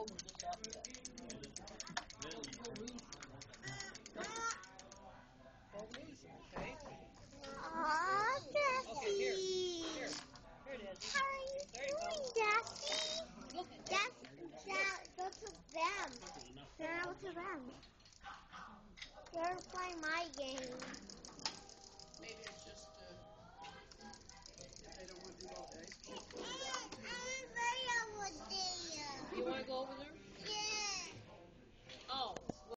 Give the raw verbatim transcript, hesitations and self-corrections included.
Aw, Daffy. How are you doing, Daffy? Daffy, Dad, go to them. Go to them. They're playing my game.